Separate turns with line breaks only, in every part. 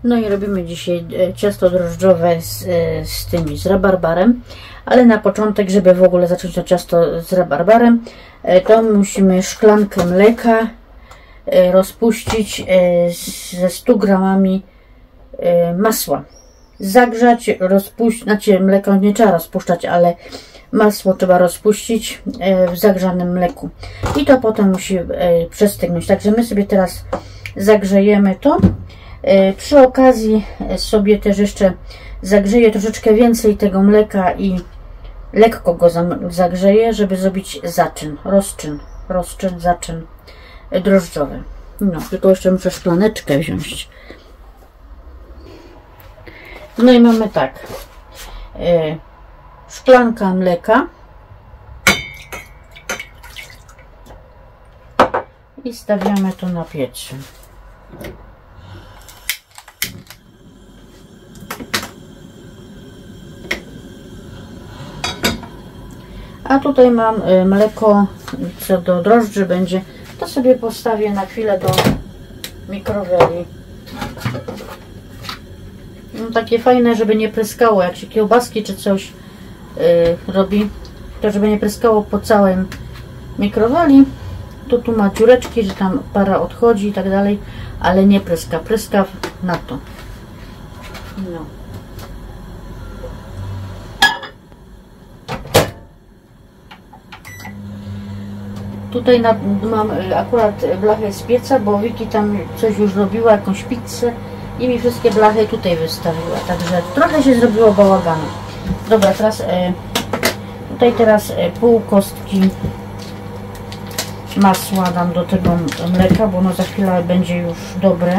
No i robimy dzisiaj ciasto drożdżowe z rabarbarem, ale na początek, żeby w ogóle zacząć to ciasto z rabarbarem, to musimy szklankę mleka rozpuścić ze 100 gramami masła. Zagrzać, rozpuścić, znaczy mleko nie trzeba rozpuszczać, ale masło trzeba rozpuścić w zagrzanym mleku. I to potem musi przestygnąć. Także my sobie teraz zagrzejemy to. Przy okazji sobie też jeszcze zagrzeję troszeczkę więcej tego mleka i lekko go zagrzeję, żeby zrobić zaczyn drożdżowy. No, tylko jeszcze muszę szklaneczkę wziąć. No i mamy tak, szklanka mleka i stawiamy to na piecu. A tutaj mam mleko, co do drożdży będzie, to sobie postawię na chwilę do mikroweli. No, takie fajne, żeby nie pryskało, jak się kiełbaski czy coś robi, to żeby nie pryskało po całym mikroweli. Tu ma dziureczki, że tam para odchodzi i tak dalej, ale nie pryska, pryska na to. No. Tutaj mam akurat blachę z pieca, bo Wiki tam coś już robiła, jakąś pizzę i mi wszystkie blachy tutaj wystawiła, także trochę się zrobiło bałaganu. Dobra, teraz pół kostki masła dam do tego mleka, bo ono za chwilę będzie już dobre.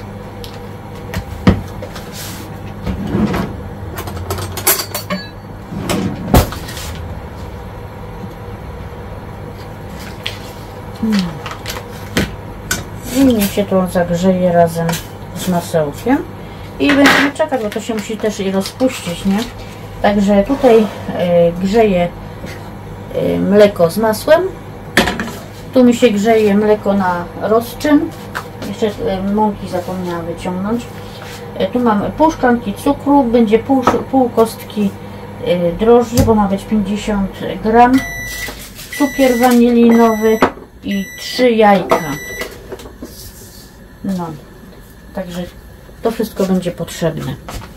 I niech się to zagrzeje razem z masełkiem i będziemy czekać, bo to się musi też i rozpuścić, nie? Także tutaj grzeję mleko z masłem. Tu mi się grzeje mleko na rozczyn. Jeszcze mąki zapomniałam wyciągnąć. Tu mam pół szklanki cukru, będzie pół kostki drożdży, bo ma być 50 gram. Cukier wanilinowy i 3 jajka. No, także to wszystko będzie potrzebne.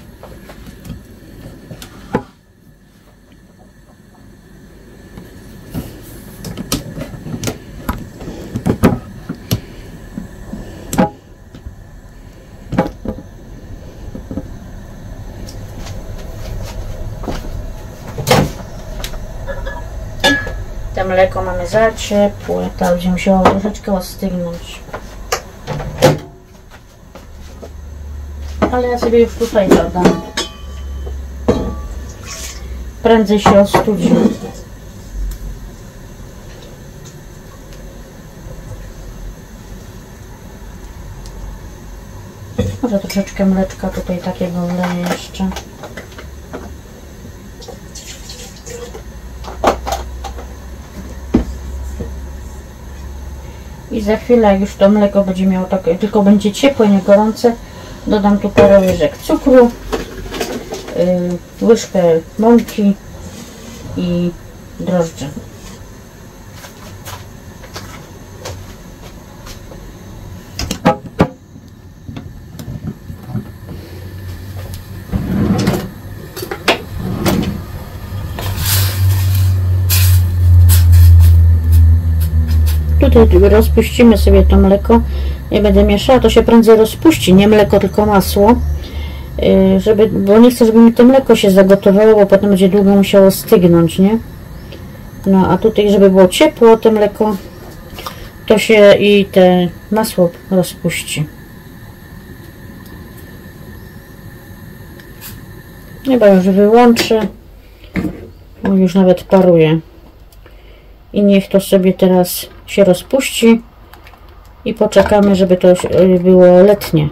To mleko mamy za ciepłe, to będzie musiało troszeczkę ostygnąć. Ale ja sobie już tutaj dodam. Prędzej się ostudzi. Może troszeczkę mleczka tutaj takiego wleję jeszcze. I za chwilę, jak już to mleko będzie miało tak, tylko będzie ciepłe, nie gorące, dodam tu parę łyżek cukru, łyżkę mąki i drożdży. Tutaj rozpuścimy sobie to mleko. Nie będę mieszała, to się prędzej rozpuści, nie mleko, tylko masło, bo nie chcę, żeby mi to mleko się zagotowało, bo potem będzie długo musiało stygnąć, nie? No a tutaj, żeby było ciepło to mleko, to się i te masło rozpuści. Chyba już wyłączę, bo już nawet paruje. I niech to sobie teraz się rozpuści i poczekamy, żeby to było letnie.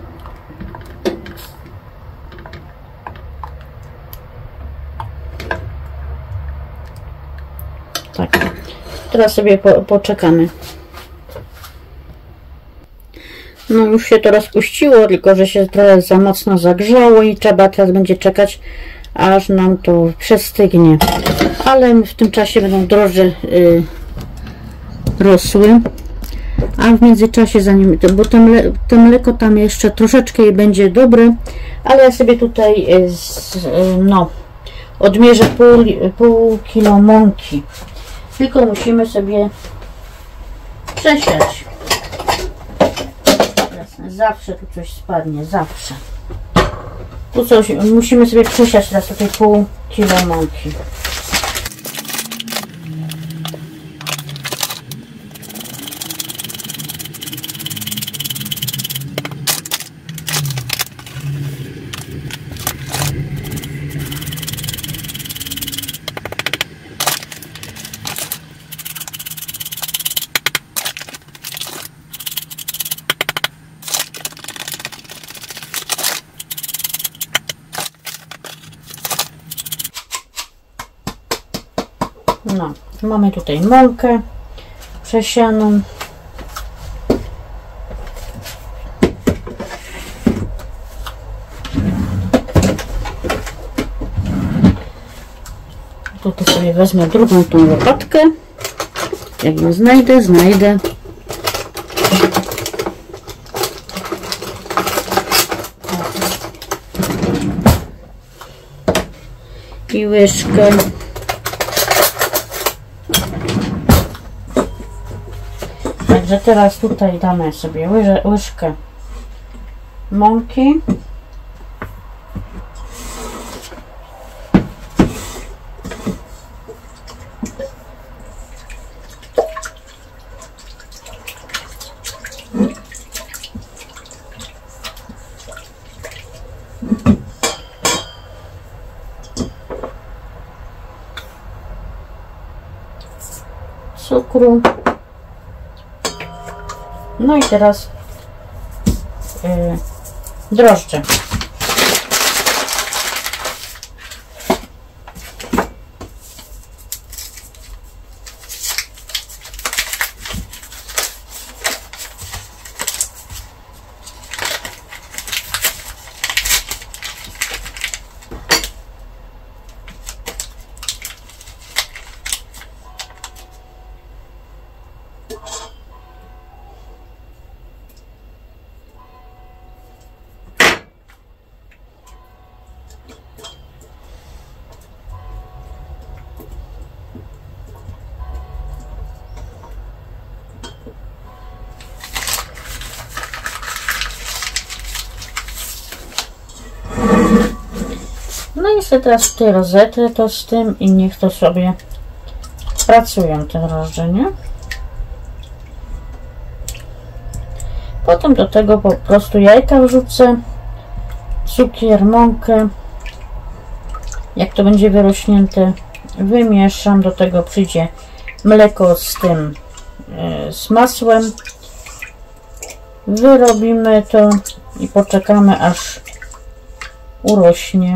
Tak, teraz sobie poczekamy. No już się to rozpuściło, tylko że się trochę za mocno zagrzało i trzeba teraz będzie czekać, aż nam to przestygnie. Ale w tym czasie będą drożdże rosły. A w międzyczasie, zanim bo to mleko tam jeszcze troszeczkę i będzie dobre, ale ja sobie tutaj odmierzę pół kilo mąki. Tylko musimy sobie przesiać. Zawsze tu coś spadnie, zawsze. Tu coś musimy sobie przesiać teraz tutaj pół kilo mąki. No, mamy tutaj mąkę przesianą. Tutaj sobie wezmę drugą tą łopatkę. Jak ją znajdę. I łyżkę. Także teraz tutaj damy sobie łyżkę mąki. Cukru. No i teraz drożdże. No i sobie teraz tutaj rozetrę to z tym i niech to sobie pracują te drożdże, nie? Potem do tego po prostu jajka wrzucę, cukier, mąkę. Jak to będzie wyrośnięte, wymieszam. Do tego przyjdzie mleko z tym, z masłem. Wyrobimy to i poczekamy, aż urośnie.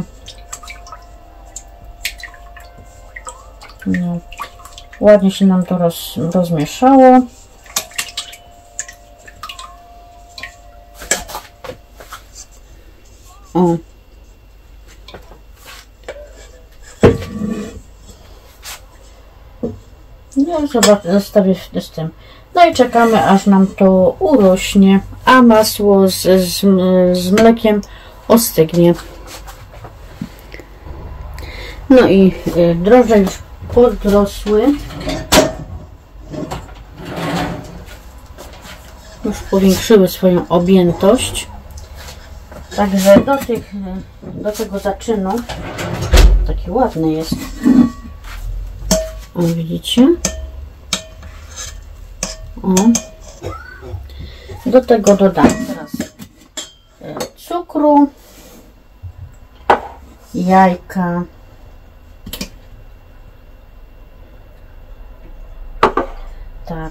No, ładnie się nam to rozmieszało. O. No, zostawię z tym. No i czekamy, aż nam to urośnie, a masło z mlekiem ostygnie. No i drożdże już podrosły. Już powiększyły swoją objętość. Także do tego zaczynu. Taki ładny jest. O, widzicie? O. Do tego dodam teraz cukru, jajka, tak,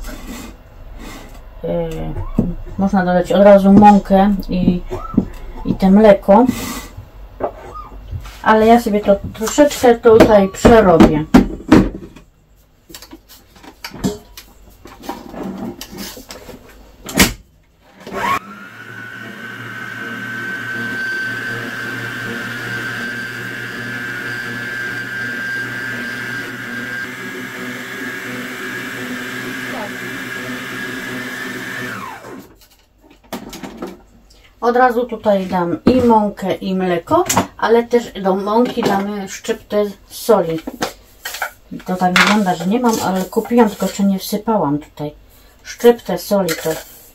można dodać od razu mąkę i te mleko, ale ja sobie to troszeczkę tutaj przerobię. Od razu tutaj dam i mąkę, i mleko, ale też do mąki damy szczyptę soli. To tak wygląda, że nie mam, ale kupiłam, tylko jeszcze nie wsypałam tutaj. Szczyptę soli to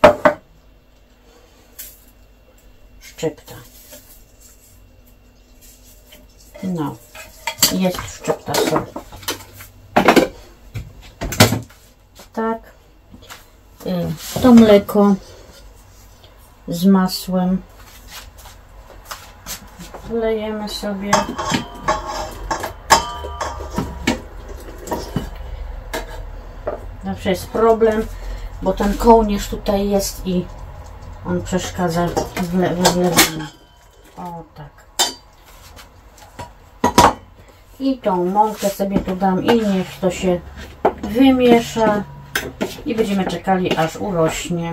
szczypta. No, jest szczypta soli. Tak. To mleko z masłem wlejemy sobie. Zawsze jest problem, bo ten kołnierz tutaj jest i on przeszkadza w wlewaniu. O tak. I tą mąkę sobie tu dam i niech to się wymiesza i będziemy czekali, aż urośnie.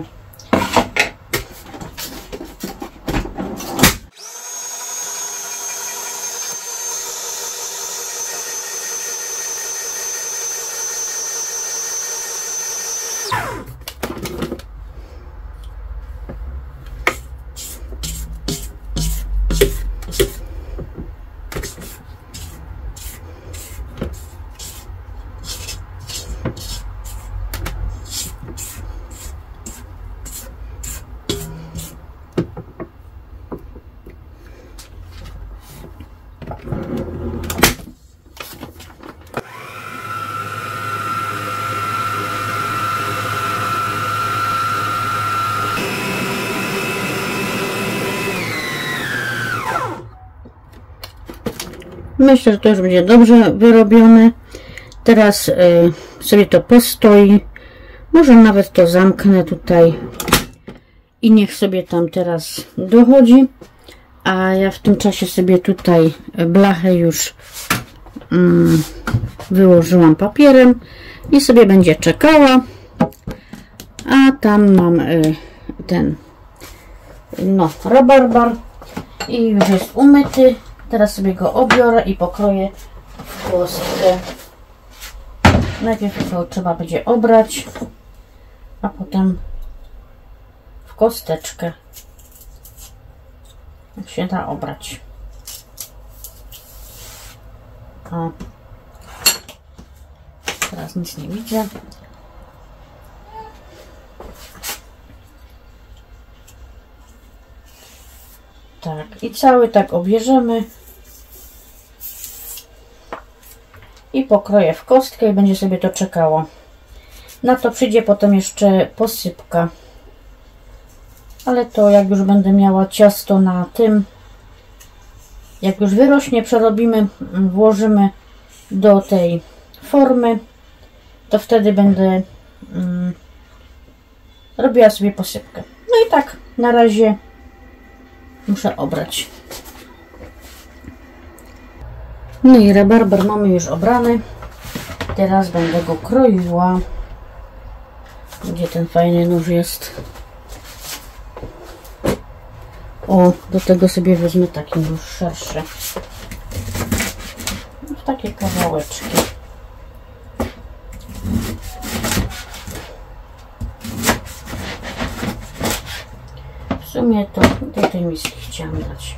Myślę, że to już będzie dobrze wyrobione. Teraz sobie to postoi. Może nawet to zamknę tutaj i niech sobie tam teraz dochodzi. A ja w tym czasie sobie tutaj blachę już wyłożyłam papierem i sobie będzie czekała. A tam mam ten rabarbar i już jest umyty. Teraz sobie go obiorę i pokroję w kostkę. Najpierw to trzeba będzie obrać, a potem w kosteczkę. Jak się da obrać. O. Teraz nic nie widzę. Tak, i cały tak obierzemy i pokroję w kostkę i będzie sobie to czekało. Na to przyjdzie potem jeszcze posypka, ale to jak już będę miała ciasto na tym, jak już wyrośnie, przerobimy, włożymy do tej formy, to wtedy będę robiła sobie posypkę. No i tak na razie muszę obrać. No i rabarbar mamy już obrany. Teraz będę go kroiła. Gdzie ten fajny nóż jest? O, do tego sobie wezmę taki nóż szerszy. W takie kawałeczki. W sumie to do tej miski chciałam dać.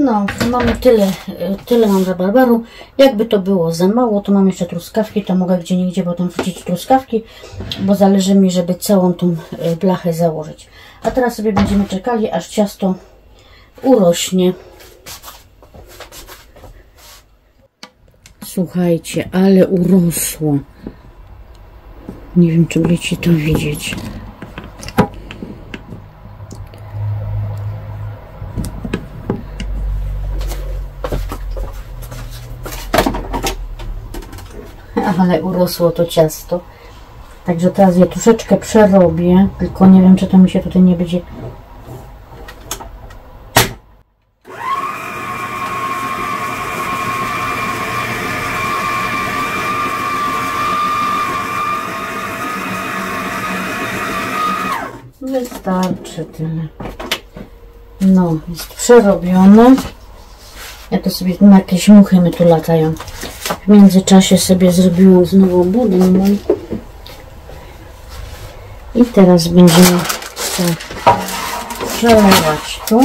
No, mamy tyle mam rabarbaru. Jakby to było za mało, to mam jeszcze truskawki, to mogę gdzieniegdzie potem wrzucić truskawki, bo zależy mi, żeby całą tą blachę założyć. A teraz sobie będziemy czekali, aż ciasto urośnie. Słuchajcie, ale urosło. Nie wiem, czy będziecie to widzieć. Ale urosło to ciasto. Także teraz je troszeczkę przerobię. Tylko nie wiem, czy to mi się tutaj nie będzie... Wystarczy tyle. No, jest przerobione. Ja to sobie, no jakieś muchy mi tu latają. W międzyczasie sobie zrobiłam znowu budynek. I teraz będziemy tak przelewać tu.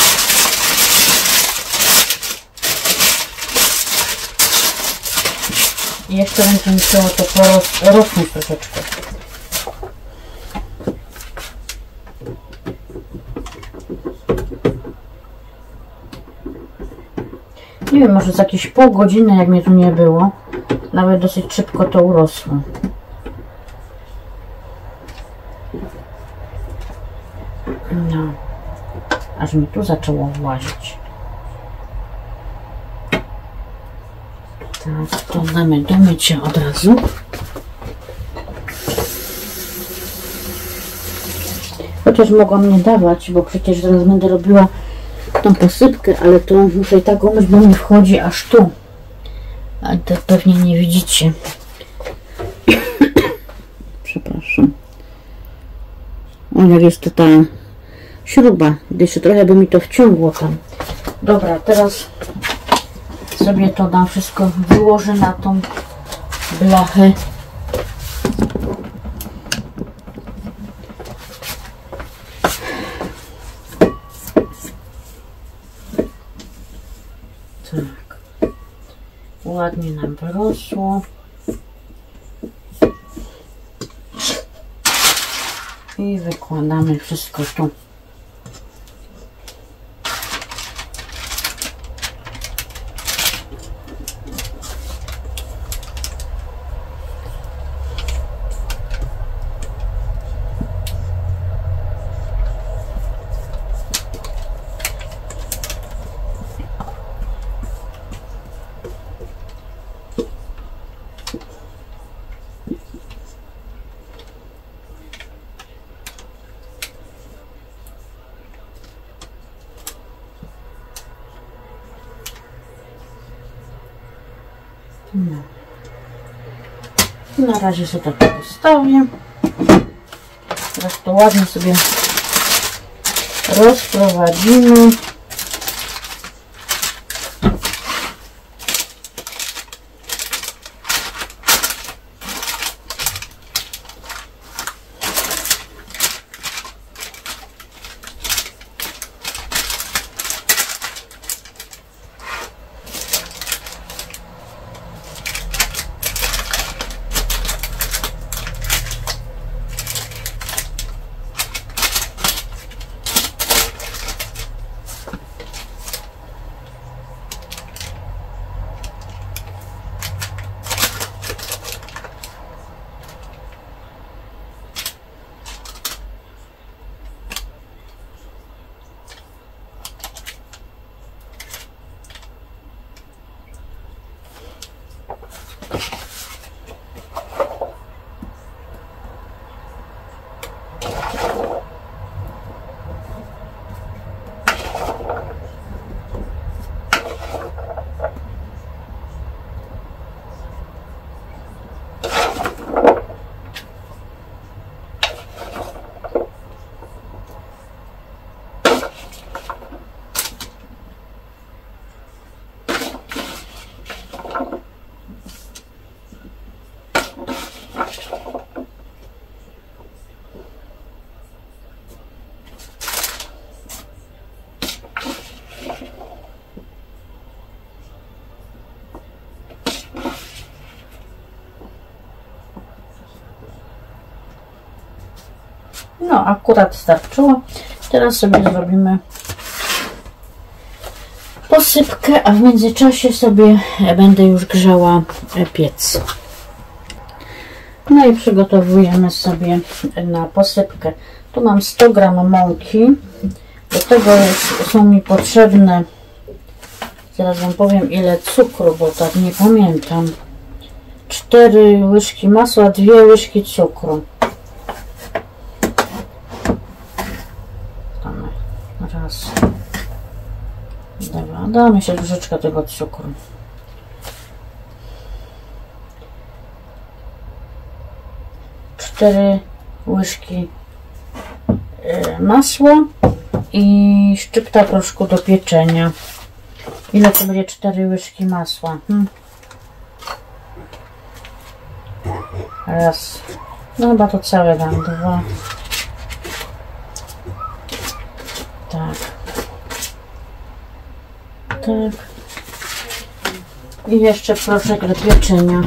I jeszcze będzie musiało to rosnąć troszeczkę. Nie wiem, może za jakieś pół godziny, jak mnie tu nie było, nawet dosyć szybko to urosło. No, aż mi tu zaczęło włazić. Tak, to damy do mycia od razu. Chociaż mogłam nie dawać, bo przecież zaraz będę robiła tą posypkę, ale to muszę i tak umyć, bo mi wchodzi aż tu. A to pewnie nie widzicie. Przepraszam. O, jak jest to ta śruba. Jeszcze trochę by mi to wciągło tam. Dobra, teraz sobie to dam wszystko, wyłożę na tą blachę. Tak. Ładnie nam wyrosło. I wykładamy wszystko tu. No. Na razie sobie tak postawię. Teraz to ładnie sobie rozprowadzimy. No, akurat starczyło. Teraz sobie zrobimy posypkę, a w międzyczasie sobie będę już grzała piec. No i przygotowujemy sobie na posypkę. Tu mam 100 g mąki. Do tego są mi potrzebne, zaraz Wam powiem ile cukru, bo tak nie pamiętam. 4 łyżki masła, 2 łyżki cukru. Raz, dwa, damy się łyżeczkę tego cukru. 4 łyżki masła i szczypta proszku do pieczenia. Ile to będzie 4 łyżki masła? Raz. No chyba to całe dam. 2. Tak. Tak. I jeszcze proszek do pieczenia.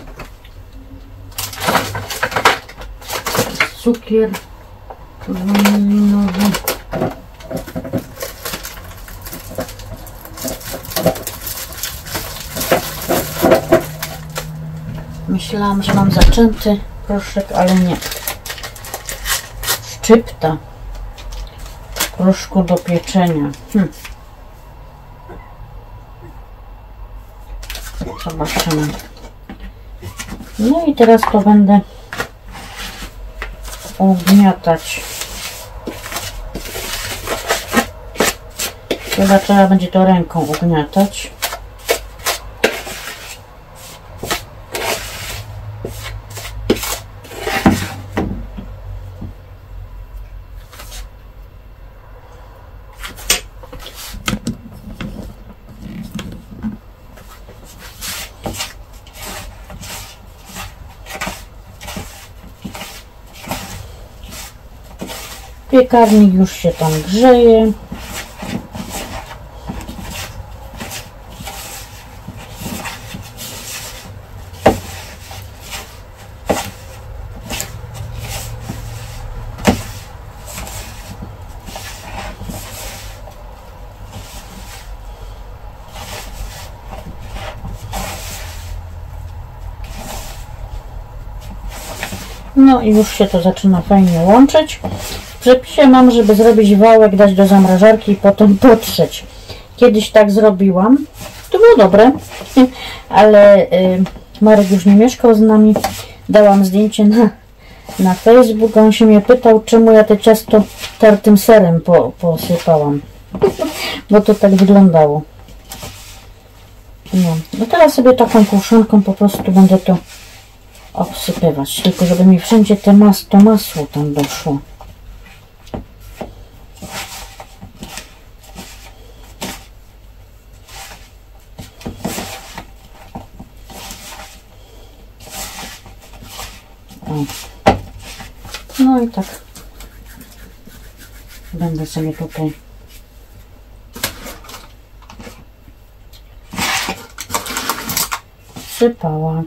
Cukier wanilinowy. Myślałam, że mam zaczęty proszek, ale nie. Szczypta proszku do pieczenia. Zobaczymy. No i teraz to będę ugniatać. Chyba trzeba będzie to ręką ugniatać. Piekarnik już się tam grzeje. No i już się to zaczyna fajnie łączyć. W przepisie mam, żeby zrobić wałek, dać do zamrażarki i potem potrzeć. Kiedyś tak zrobiłam. To było dobre, ale Marek już nie mieszkał z nami. Dałam zdjęcie na Facebook. On się mnie pytał, czemu ja te ciasto tartym serem posypałam. Bo to tak wyglądało. No teraz sobie taką kruszonką po prostu będę to obsypywać. Tylko żeby mi wszędzie to masło tam doszło. No i tak będę sobie tutaj sypała.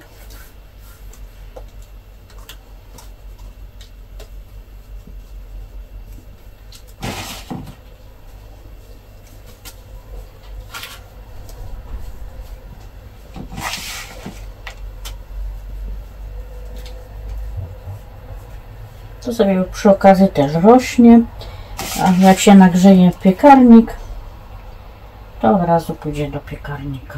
To sobie przy okazji też rośnie, a jak się nagrzeje piekarnik, to od razu pójdzie do piekarnika.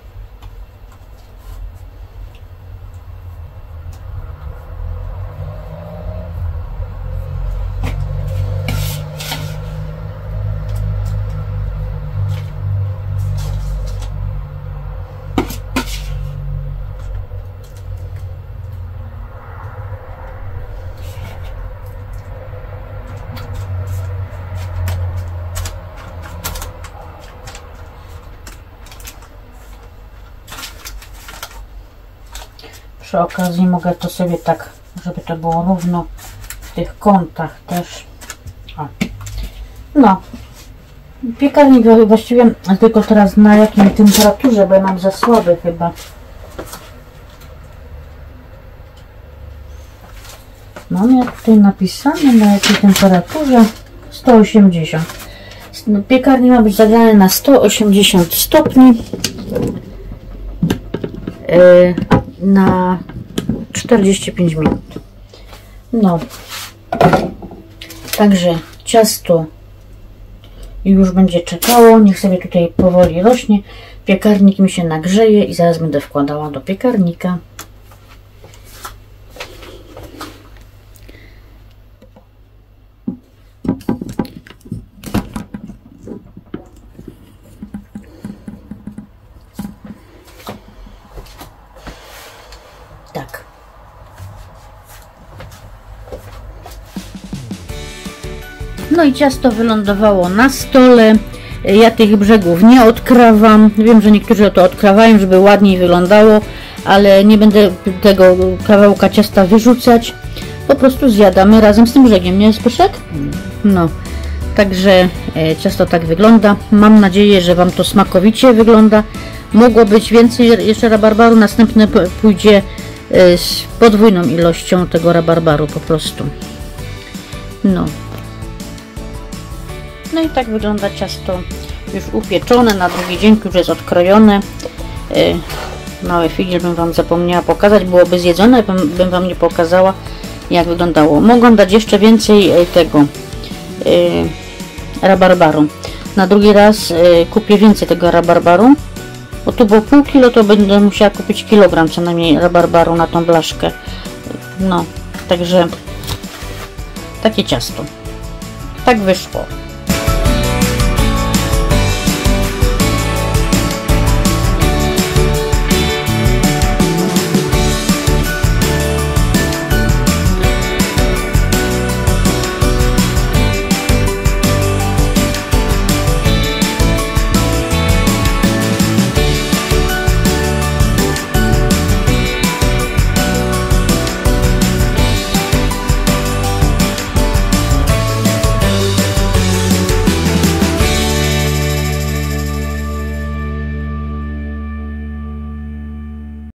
Przy okazji mogę to sobie tak, żeby to było równo w tych kątach też. O. No, piekarnik właściwie tylko teraz na jakiej temperaturze, bo ja mam za słaby chyba. Mam jak tutaj napisane, na jakiej temperaturze? 180. Piekarnik ma być zagrany na 180 stopni na 45 minut. No, także ciasto już będzie czekało, niech sobie tutaj powoli rośnie. Piekarnik mi się nagrzeje i zaraz będę wkładała do piekarnika. Tak. No i ciasto wylądowało na stole. Ja tych brzegów nie odkrawam. Wiem, że niektórzy to odkrawają, żeby ładniej wyglądało, ale nie będę tego kawałka ciasta wyrzucać. Po prostu zjadamy razem z tym brzegiem, nie, Zbyszek? No, także ciasto tak wygląda. Mam nadzieję, że Wam to smakowicie wygląda. Mogło być więcej jeszcze rabarbaru, następne pójdzie z podwójną ilością tego rabarbaru po prostu. No. No i tak wygląda ciasto już upieczone, na drugi dzień już jest odkrojone. Mały figiel bym Wam zapomniała pokazać, byłoby zjedzone, bym Wam nie pokazała, jak wyglądało. Mogłam dać jeszcze więcej tego rabarbaru. Na drugi raz kupię więcej tego rabarbaru, bo tu było pół kilo, to będę musiała kupić kilogram co najmniej rabarbaru na tą blaszkę. No, także takie ciasto. Tak wyszło.